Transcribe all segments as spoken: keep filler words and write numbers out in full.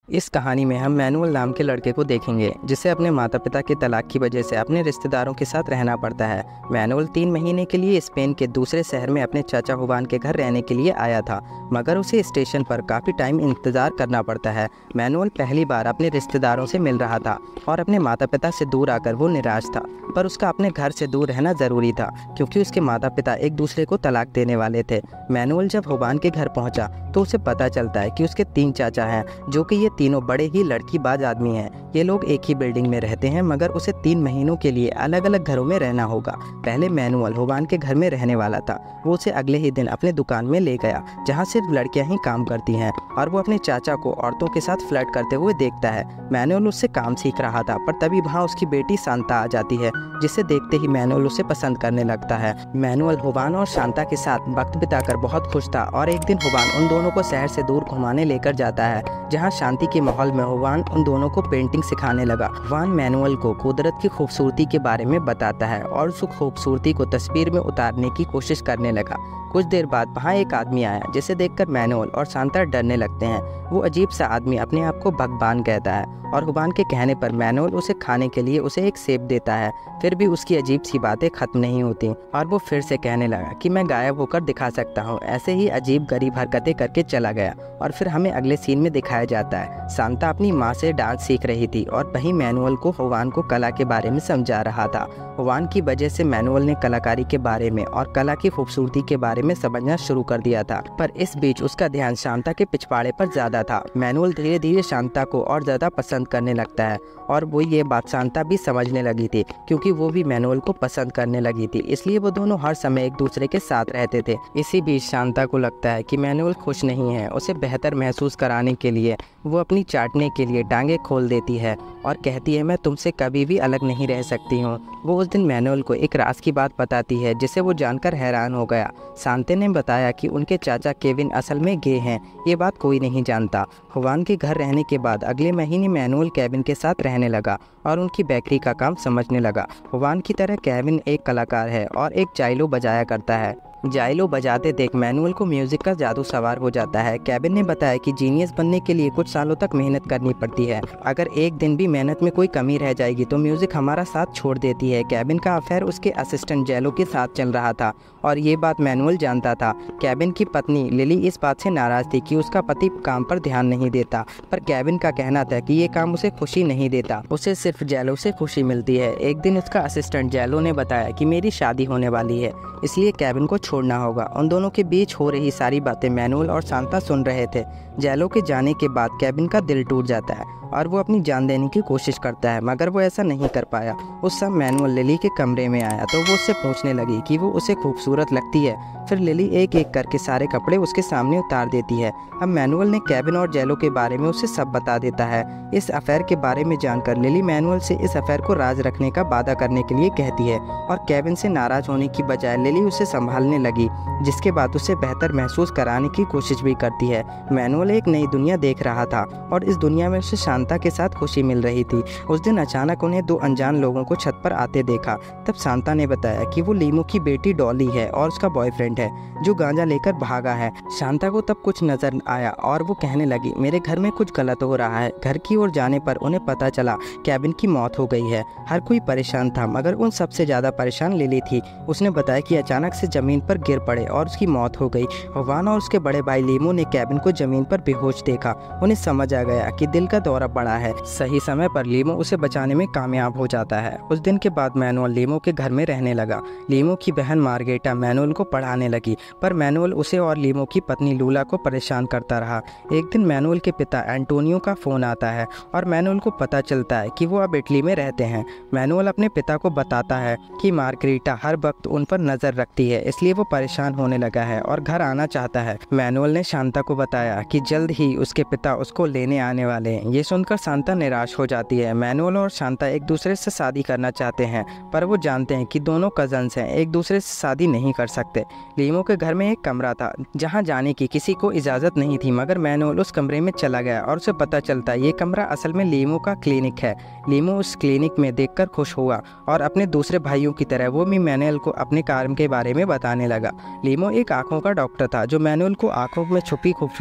इस कहानी में हम मैनुअल नाम के लड़के को देखेंगे जिसे अपने माता पिता के तलाक की वजह से अपने रिश्तेदारों के साथ रहना पड़ता है। मैनुअल तीन महीने के लिए स्पेन के दूसरे शहर में अपने चाचा हुवान के घर रहने के लिए आया था, मगर उसे स्टेशन पर काफ़ी टाइम इंतज़ार करना पड़ता है। मैनुअल पहली बार अपने रिश्तेदारों से मिल रहा था और अपने माता पिता से दूर आकर वो निराश था, पर उसका अपने घर से दूर रहना ज़रूरी था क्योंकि उसके माता पिता एक दूसरे को तलाक देने वाले थे। मैनुअल जब हुवान के घर पहुंचा तो उसे पता चलता है कि उसके तीन चाचा हैं, जो कि ये तीनों बड़े ही लड़कीबाज आदमी हैं। ये लोग एक ही बिल्डिंग में रहते हैं, मगर उसे तीन महीनों के लिए अलग अलग घरों में रहना होगा। पहले मैनुअल हुवान के घर में रहने वाला था। वो उसे अगले ही दिन अपने दुकान में ले गया जहाँ सिर्फ लड़कियाँ ही काम करती हैं, और वो अपने चाचा को औरतों के साथ फ्लर्ट करते हुए देखता है। मैनुअल उससे काम सीख रहा था, पर तभी वहाँ उसकी बेटी शांता आ जाती है, जिसे देखते ही मैनुअल उसे पसंद करने लगता है। मैनुअल हुवान और शांता के साथ वक्त बिताकर बहुत खुश था, और एक दिन हुवान उन दोनों को शहर से दूर घुमाने लेकर जाता है, जहाँ शांति के माहौल में हुवान उन दोनों को पेंटिंग सिखाने लगा। हुवान मैनुअल को कुदरत की खूबसूरती के बारे में बताता है और उस खूबसूरती को तस्वीर में उतारने की कोशिश करने लगा। कुछ देर बाद वहाँ एक आदमी आया जिसे देखकर मैनुअल और शांता डरने लगते हैं। वो अजीब सा आदमी अपने आप को भगवान कहता है, और हुवान के कहने पर मैनुअल उसे खाने के लिए उसे एक सेब देता है। फिर भी उसकी अजीब सी बातें खत्म नहीं होती, और वो फिर से कहने लगा कि मैं गायब होकर दिखा सकता हूँ। ऐसे ही अजीब गरीब हरकतें करके चला गया, और फिर हमें अगले सीन में दिखाया जाता है शांता अपनी माँ से डांस सीख रही थी और वहीं मैनुअल को हुवान को कला के बारे में समझा रहा था। हुवान की वजह से मैनुअल ने कलाकारी के बारे में और कला की खूबसूरती के बारे में समझना शुरू कर दिया था, पर इस बीच उसका ध्यान शांता के पिछवाड़े पर ज्यादा था। मैनुअल धीरे धीरे शांता को और ज्यादा पसंद करने लगता है, और वो ये बात शांता भी समझने लगी थी क्योंकि वो भी मैनुअल को पसंद करने लगी थी। इसलिए वो दोनों हर समय एक दूसरे के साथ रहते थे। इसी बीच शांता को लगता है कि मैनुअल खुश नहीं है। उसे बेहतर महसूस कराने के लिए वो अपनी चाटने के लिए टांगे खोल देती है और कहती है मैं तुमसे कभी भी अलग नहीं रह सकती हूँ। वो उस दिन मैनुअल को एक राज की बात बताती है जिसे वो जानकर हैरान हो गया। शांता ने बताया कि उनके चाचा केविन असल में गे हैं। ये बात कोई नहीं जानता। हुवान के घर रहने के बाद अगले महीने मैनुअल केविन के साथ रहने लगा और उनकी बेकरी का काम समझने लगा। हुवान की तरह केविन एक कलाकार है और एक चाइलो बजाया करता है। जाइलो बजाते देख मैनुअल को म्यूजिक का जादू सवार हो जाता है। केविन ने बताया कि जीनियस बनने के लिए कुछ सालों तक मेहनत करनी पड़ती है। अगर एक दिन भी मेहनत में कोई कमी रह जाएगी तो म्यूजिक हमारा साथ छोड़ देती है। केविन का अफेयर उसके असिस्टेंट जैलो के साथ चल रहा था, और ये बात मैनुअल जानता था। केविन की पत्नी लिली इस बात से नाराज थी कि उसका पति काम पर ध्यान नहीं देता, पर केविन का कहना था कि ये काम उसे खुशी नहीं देता, उसे सिर्फ जैलो से खुशी मिलती है। एक दिन उसका असिस्टेंट जैलो ने बताया कि मेरी शादी होने वाली है, इसलिए केविन को छोड़ना होगा। उन दोनों के बीच हो रही सारी बातें मैनुअल और शांता सुन रहे थे। जैलो के जाने के बाद केविन का दिल टूट जाता है और वो अपनी जान देने की कोशिश करता है, मगर वो ऐसा नहीं कर पाया। उस समय मैनुअल लिली के कमरे में आया तो वो उससे पूछने लगी कि वो उसे खूबसूरत लगती है। फिर लिली एक एक करके सारे कपड़े उसके सामने उतार देती है। अब मैनुअल ने केविन और जैलो के बारे में उसे सब बता देता है। इस अफेयर के बारे में जानकर लिली मैनुअल से इस अफेयर को राज रखने का वादा करने के लिए कहती है, और केविन से नाराज होने की बजाय लिली उसे संभालने लगी, जिसके बाद उसे बेहतर महसूस कराने की कोशिश भी करती है। मैनुअल एक नई दुनिया देख रहा था और इस दुनिया में उसे शांता के साथ खुशी मिल रही थी। उस दिन अचानक उन्हें दो अनजान लोगों को छत पर आते देखा। तब शांता ने बताया कि वो लीमो की बेटी डॉली है और उसका बॉयफ्रेंड है जो गांजा लेकर भागा है। शांता को तब कुछ नजर आया और वो कहने लगी मेरे घर में कुछ गलत हो रहा है। घर की ओर जाने पर उन्हें पता चला केविन की मौत हो गई है। हर कोई परेशान था, मगर उन सबसे ज्यादा परेशान लिली थी। उसने बताया कि अचानक से जमीन पर गिर पड़े और उसकी मौत हो गई। हुवान और उसके बड़े भाई लीमो ने केविन को जमीन पर बेहोश देखा। उन्हें समझ आ गया कि दिल का दौरा पड़ा है। सही समय पर लीमो उसे बचाने में कामयाब हो जाता है। उस दिन के बाद मैनुअल लीमो के घर में रहने लगा। लीमो की बहन मार्गेटा मैनुअल को पढ़ाने लगी, पर मैनुअल उसे और लीमो की पत्नी लूला को परेशान करता रहा। एक दिन मैनुअल के पिता एंटोनियो का फोन आता है और मैनुअल को पता चलता है कि वो अब इटली में रहते हैं। मैनुअल अपने पिता को बताता है कि मार्गरीटा हर वक्त उन पर नजर रखती है, इसलिए वो परेशान होने लगा है और घर आना चाहता है। मैनुअल ने शांता को बताया कि जल्द ही उसके पिता उसको लेने आने वाले हैं। ये सुनकर शांता निराश हो जाती है। मैनुअल और शांता एक दूसरे से शादी करना चाहते हैं, पर वो जानते हैं कि दोनों कजन्स हैं, एक दूसरे से शादी नहीं कर सकते। लीमो के घर में एक कमरा था जहां जाने की किसी को इजाज़त नहीं थी, मगर मैनुअल उस कमरे में चला गया और उसे पता चलता ये कमरा असल में लीमो का क्लिनिक है। लीमो उस क्लिनिक में देखकर खुश हुआ और अपने दूसरे भाइयों की तरह वो भी मैनुअल को अपने काम के बारे में बताने लगा। लीमो एक आँखों का डॉक्टर था जो मैनुअल को आँखों में छुपी खूबसूरती को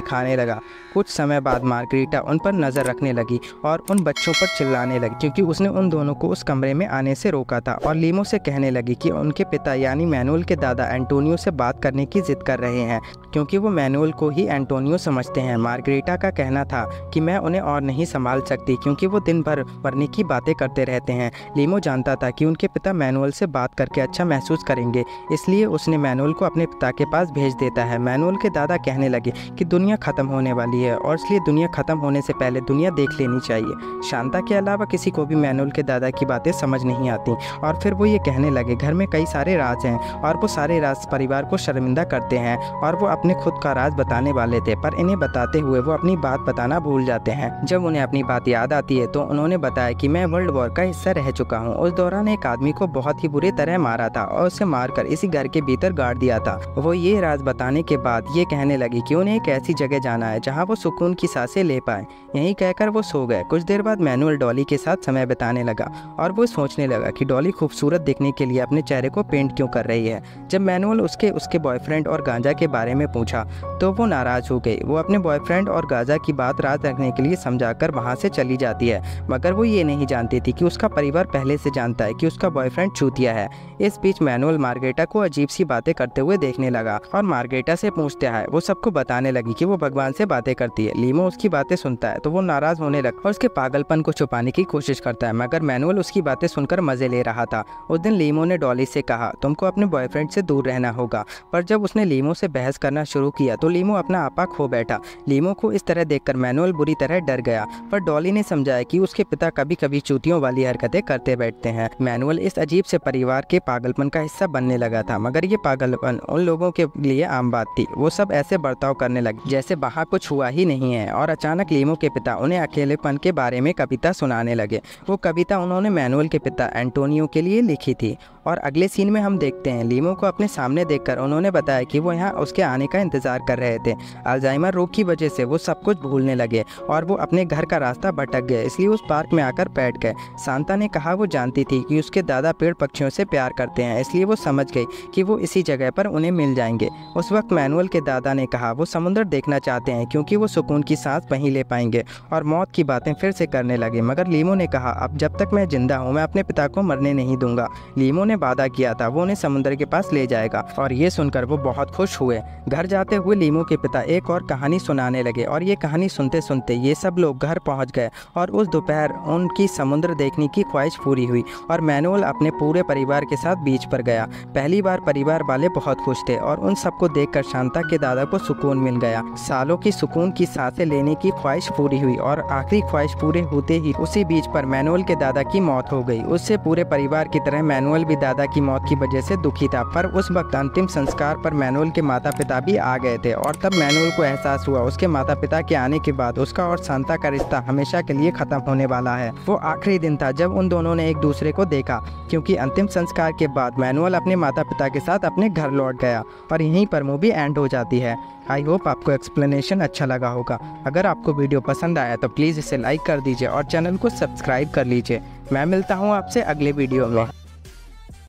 दिखाने लगा। कुछ समय बाद मार्गरीटा उन पर नज़र रखने लगी और उन बच्चों पर चिल्लाने लगी क्योंकि उसने उन दोनों को उस कमरे में आने से रोका था, और लीमो से कहने लगी कि उनके पिता यानी मैनुअल के दादा एंटोनियो से बात करने की जिद कर रहे हैं क्योंकि वो मैनुअल को ही एंटोनियो समझते हैं। मार्गरीटा का कहना था कि मैं उन्हें और नहीं संभाल सकती क्योंकि वो दिन भर मरने की बातें करते रहते हैं। लीमो जानता था कि उनके पिता मैनुअल से बात करके अच्छा महसूस करेंगे, इसलिए उसने मैनुअल को अपने पिता के पास भेज देता है। मैनुअल के दादा कहने लगे कि दुनिया ख़त्म होने वाली है और इसलिए दुनिया ख़त्म होने से पहले दुनिया देख लेनी चाहिए। शांता के अलावा किसी को भी मैनुअल के दादा की बातें समझ नहीं आती, और फिर वो ये कहने लगे घर में कई सारे राज हैं और वो सारे राज परिवार को शर्मिंदा करते हैं, और वो अपने खुद का राज बताने वाले थे, पर इन्हें बताते हुए वो अपनी बात बताना भूल जाते हैं। जब उन्हें अपनी बात याद आती है तो उन्होंने बताया कि मैं वर्ल्ड वॉर का हिस्सा रह चुका हूँ। उस दौरान एक आदमी को बहुत ही बुरी तरह मारा था और उसे मारकर इसी घर के भीतर गाड़ दिया था। वो ये राज बताने के बाद ये कहने लगी कि उन्हें एक ऐसी जगह जाना है जहाँ वो सुकून की सांसें ले पाए। यही कहकर वो सो गए। कुछ देर बाद मैनुअल डॉली के साथ समय बिताने लगा और वो सोचने लगा कि डॉली खूबसूरत दिखने के लिए अपने चेहरे को पेंट क्यों कर रही है। जब मैनुअल उसके उसके बॉयफ्रेंड और गांजा के बारे में पूछा तो वो नाराज़ हो गई। वो अपने बॉयफ्रेंड और गांजा की बात राज रखने के लिए समझाकर वहाँ से चली जाती है, मगर वो ये नहीं जानती थी कि उसका परिवार पहले से जानता है कि उसका बॉयफ्रेंड चूतिया है। इस बीच मैनुअल मार्गरेटा को अजीब सी बातें करते हुए देखने लगा और मार्गरेटा से पूछता है। वो सबको बताने लगी कि वो भगवान से बातें करती है। लीमो उसकी बातें सुनता है तो वो नाराज होने लगा और उसके पागलपन को छुपाने की कोशिश करता है, मगर मैनुअल उसकी बातें सुनकर मजे ले रहा था। उस दिन लीमो ने डॉली से कहा तुमको अपने बॉयफ्रेंड से दूर रहना होगा, पर जब उसने लीमो से बहस करना शुरू किया तो लीमो अपना आपा खो बैठा। लीमो को इस तरह देखकर मैनुअल बुरी तरह डर गया, पर डॉली ने समझाया कि उसके पिता कभी कभी चूतियों वाली हरकतें करते बैठते हैं। मैनुअल इस अजीब से परिवार के पागलपन का हिस्सा बनने लगा था, मगर ये पागलपन उन लोगों के लिए आम बात थी। वो सब ऐसे बर्ताव करने लगे जैसे वहाँ कुछ हुआ ही नहीं है, और अचानक लीमो के पिता उन्हें अकेलेपन के बारे में कविता सुनाने लगे। वो कविता उन्होंने मैनुअल के पिता एंटोनियो के लिए लिखी थी, और अगले सीन में हम देखते हैं लीमो को अपने सामने देखकर उन्होंने बताया कि वो यहाँ उसके आने का इंतजार कर रहे थे। अल्जाइमर रोग की वजह से वो सब कुछ भूलने लगे और वो अपने घर का रास्ता भटक गए, इसलिए उस पार्क में आकर बैठ गए। सांता ने कहा वो जानती थी कि उसके दादा पेड़ पक्षियों से प्यार करते हैं, इसलिए वो समझ गई कि वो इसी जगह पर उन्हें मिल जाएंगे। उस वक्त मैनुअल के दादा ने कहा वो समुद्र देखना चाहते हैं क्योंकि वो सुकून की सांस वहीं ले पाएंगे, और मौत की बातें फिर से करने लगे। मगर लीमो ने कहा अब जब तक मैं जिंदा हूँ मैं अपने पिता को मरने नहीं दूंगा। लीमो ने वादा किया था वो उन्हें समुद्र के पास ले जाएगा, और ये सुनकर वो बहुत खुश हुए। घर जाते हुए लीमो के पिता एक और कहानी सुनाने लगे, और ये कहानी सुनते सुनते ये सब लोग घर पहुंच गए, और उस दोपहर उनकी समुद्र देखने की ख्वाहिश पूरी हुई और मैनुअल अपने पूरे परिवार के साथ बीच पर गया। पहली बार परिवार वाले बहुत खुश थे और उन सबको देखकर शांता के दादा को सुकून मिल गया। सालों की सुकून की सांसें लेने की ख्वाहिश पूरी हुई, और आखिरी ख्वाहिश पूरे होते ही उसी बीच पर मैनुअल के दादा की मौत हो गई। उससे पूरे परिवार की तरह मैनुअल भी दादा की मौत की वजह से दुखी था, पर उस वक्त अंतिम संस्कार पर मैनुअल के माता पिता भी आ गए थे, और तब मैनुअल को एहसास हुआ उसके माता पिता के आने के बाद उसका और शांता का रिश्ता हमेशा के लिए खत्म होने वाला है। वो आखिरी दिन था जब उन दोनों ने एक दूसरे को देखा, क्योंकि अंतिम संस्कार के बाद मैनुअल अपने माता पिता के साथ अपने घर लौट गया, और यहीं पर मूवी एंड हो जाती है। आई होप आपको एक्सप्लेनेशन अच्छा लगा होगा। अगर आपको वीडियो पसंद आया तो प्लीज़ इसे लाइक कर दीजिए और चैनल को सब्सक्राइब कर लीजिए। मैं मिलता हूँ आपसे अगले वीडियो में।